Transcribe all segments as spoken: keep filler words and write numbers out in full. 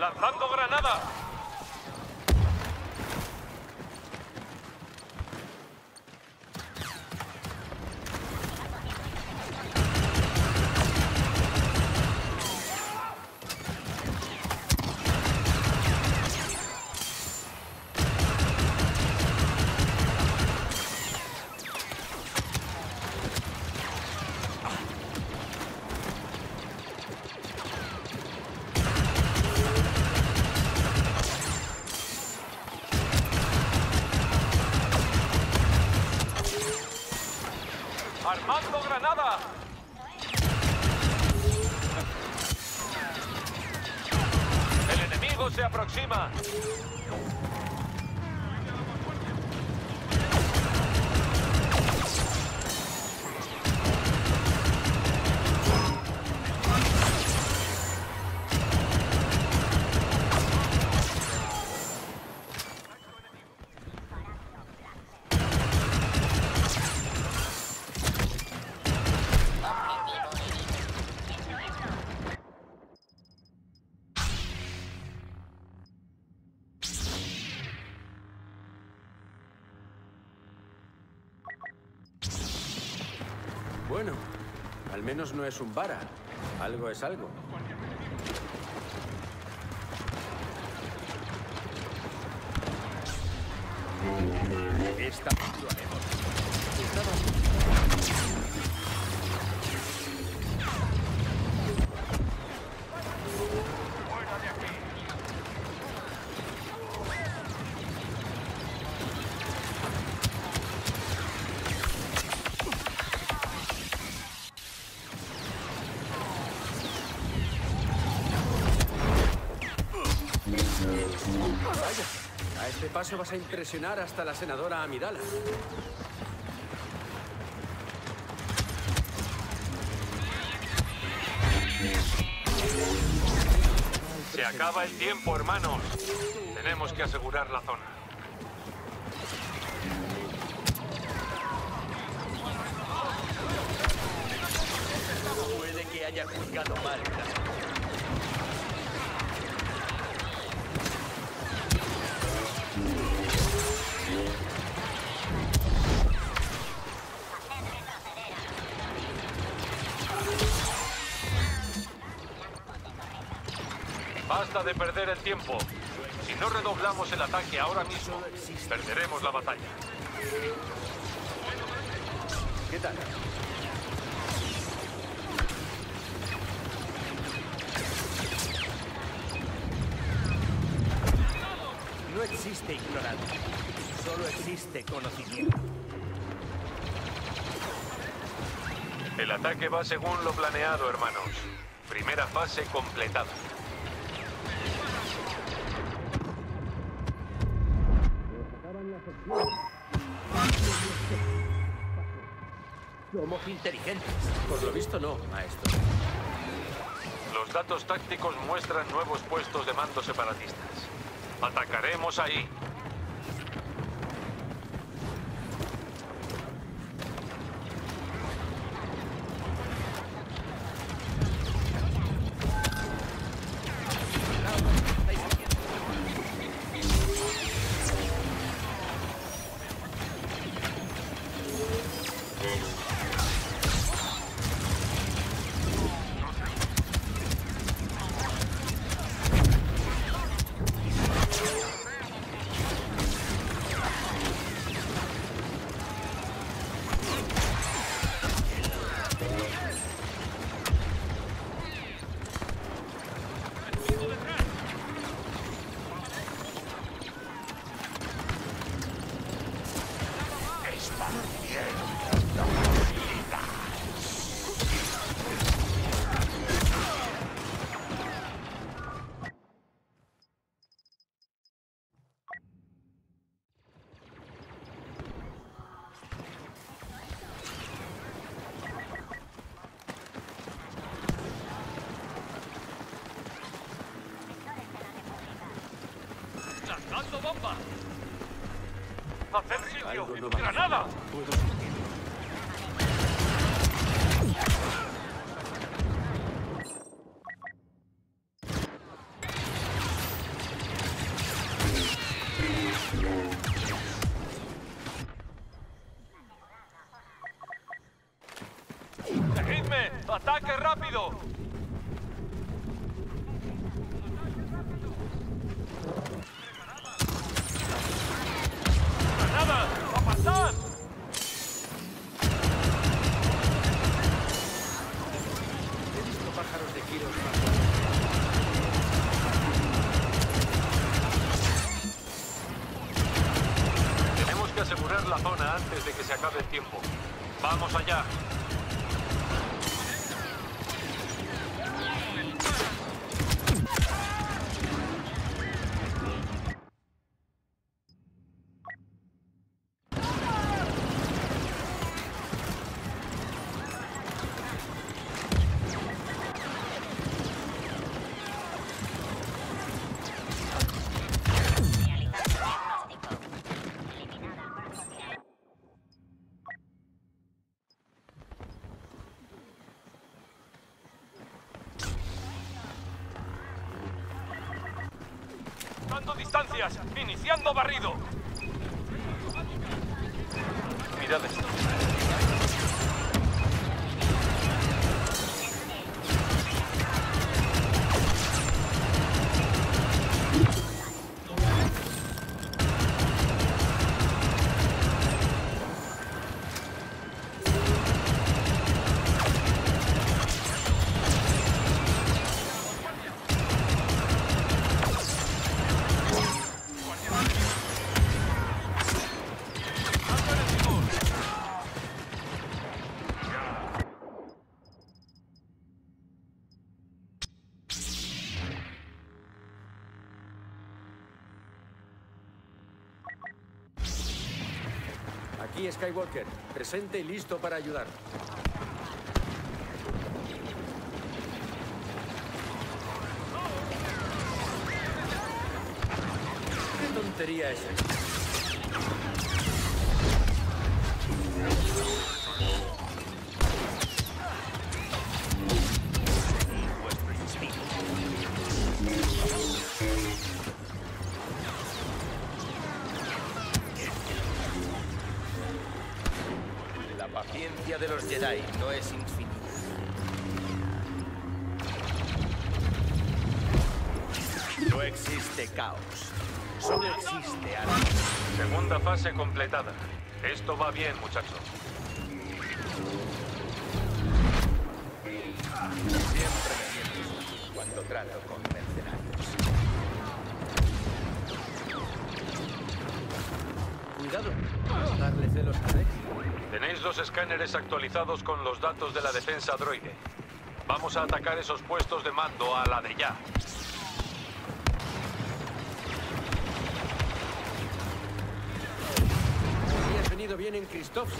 ¡Lanzando granada! ¡Armando granada! ¡El enemigo se aproxima! Bueno, al menos no es un vara. Algo es algo. Esta vez lo haremos. ¡Fuera de aquí! Vaya, a este paso vas a impresionar hasta la senadora Amidala. Se acaba el tiempo, hermanos. Tenemos que asegurar la zona. Puede que haya juzgado mal. Basta de perder el tiempo. Si no redoblamos el ataque ahora mismo, perderemos la batalla. ¿Qué tal? No existe ignorancia, solo existe conocimiento. El ataque va según lo planeado, hermanos. Primera fase completada. Somos inteligentes. Por lo visto no, maestro. Los datos tácticos muestran nuevos puestos de mando separatistas. Atacaremos ahí. ¡Lanzando bomba! ¡Hacer sitio! Algo no va. ¡Granada! Puedo sentirlo. ¡Seguidme! ¡Ataque rápido! ¡Granada! ¡Apartad! He visto pájaros de giros más. Tenemos que asegurar la zona antes de que se acabe el tiempo. ¡Vamos allá! Dando distancias, iniciando barrido. Mirad esto. Aquí Skywalker, presente y listo para ayudar. ¿Qué tontería es esta? La paciencia de los Jedi no es infinita. No existe caos. Solo existe algo. Segunda fase completada. Esto va bien, muchachos. Siempre me siento así cuando trato con mercenarios. Cuidado, no darle celos a Rex. Tenéis los escáneres actualizados con los datos de la defensa droide. Vamos a atacar esos puestos de mando a la de ya. Habías venido bien en Christophsis.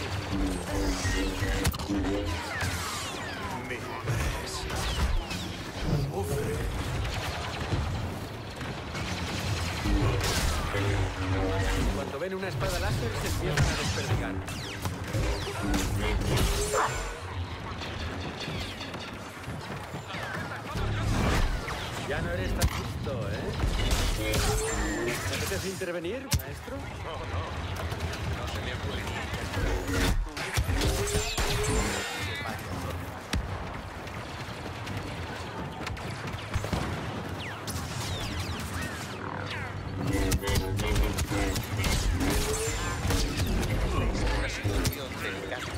Cuando ven una espada láser se empiezan a desperdigar. Ya no eres tan justo, ¿eh? ¿Te apetece intervenir, maestro? No, no. No se me ocurriría. Una situación delicada.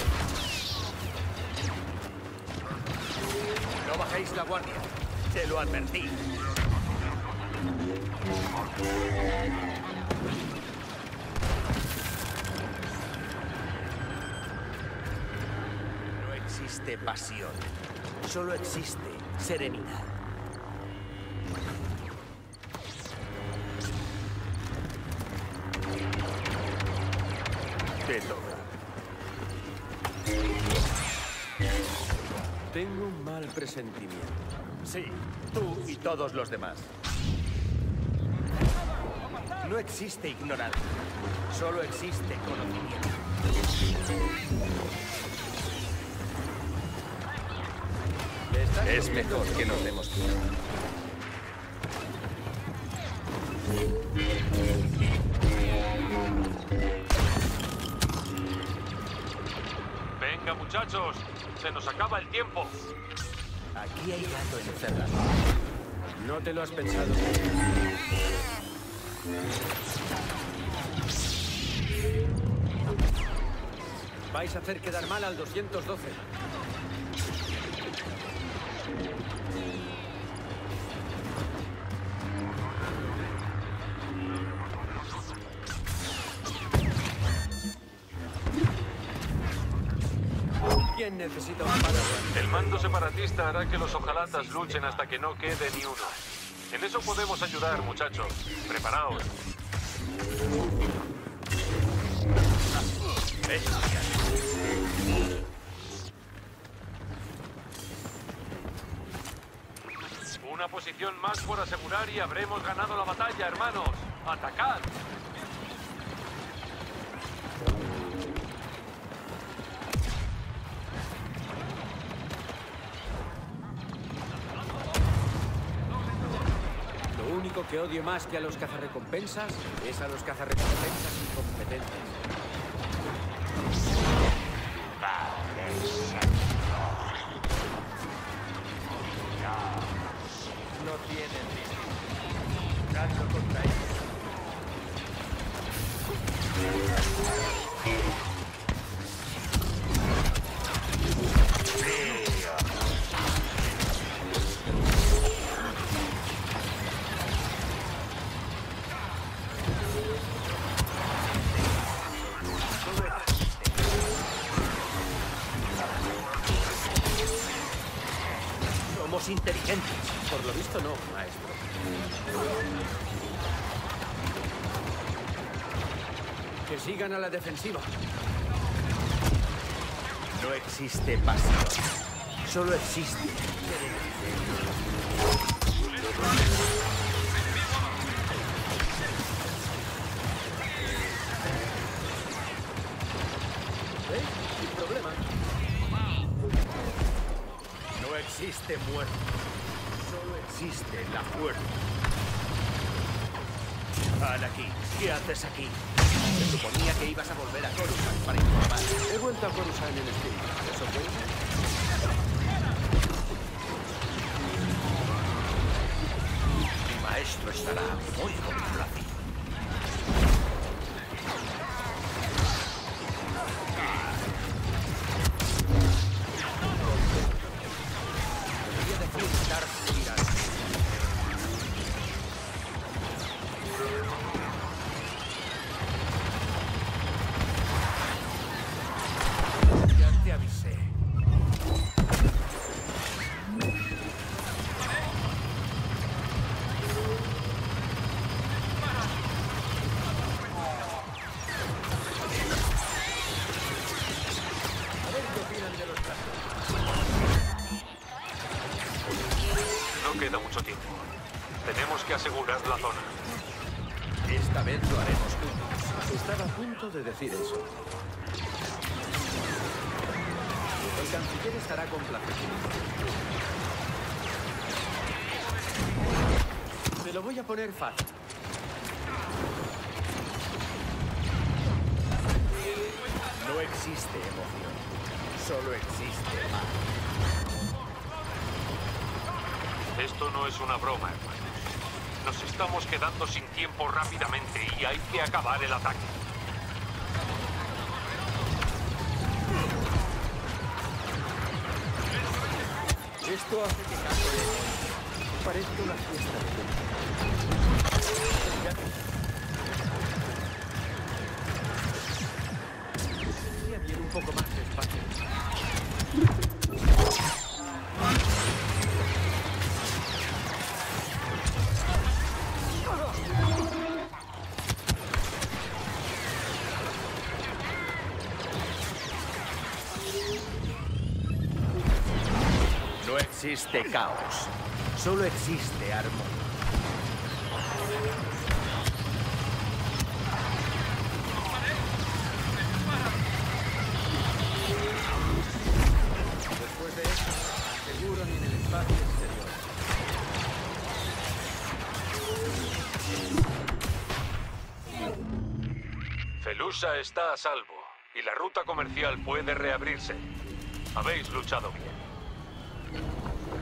No bajéis la guardia. Te lo advertí. No existe pasión. Solo existe serenidad. Te toca. Tengo un mal presentimiento. Sí, tú y todos los demás. No existe ignorancia. Solo existe conocimiento. Es mejor que nos demos cuenta. Venga, muchachos. ¡Se nos acaba el tiempo! Aquí hay gato encerrado. No te lo has pensado. Vais a hacer quedar mal al doscientos doce. ¿Quién necesita un paraguas? El mando separatista hará que los ojalatas luchen hasta que no quede ni uno. En eso podemos ayudar, muchachos. Preparaos. Una posición más por asegurar y habremos ganado la batalla, hermanos. ¡Atacad! Lo único que odio más que a los cazarrecompensas es a los cazarrecompensas incompetentes. No tienen límite. Gato contra ellos. Somos inteligentes. Por lo visto no, maestro. Que sigan a la defensiva. No existe pasión. Solo existe. ¿Eh? Sin problema. No existe muerte. Solo existe la muerte. Anakin, ¿qué haces aquí? Se suponía que ibas a volver a Coruscant para informar. He vuelto a Coruscant en espíritu. ¿Eso cuenta? Mi maestro estará muy complacido. Debería decir Darth Vader. Ya te avisé. A ver qué opinan de los casos. No queda mucho tiempo. Tenemos que asegurar la zona. Esta vez lo haremos juntos. Estaba a punto de decir eso. El canciller estará complacido. Te lo voy a poner fácil. No existe emoción. Solo existe paz. Esto no es una broma, hermanos. Nos estamos quedando sin tiempo rápidamente y hay que acabar el ataque. Esto hace que cambie. Parezco la fiesta de Podría bien un poco más despacio. No existe caos. Solo existe armonía. Después de esto, seguro ni en el espacio exterior. Felusa está a salvo y la ruta comercial puede reabrirse. Habéis luchado bien.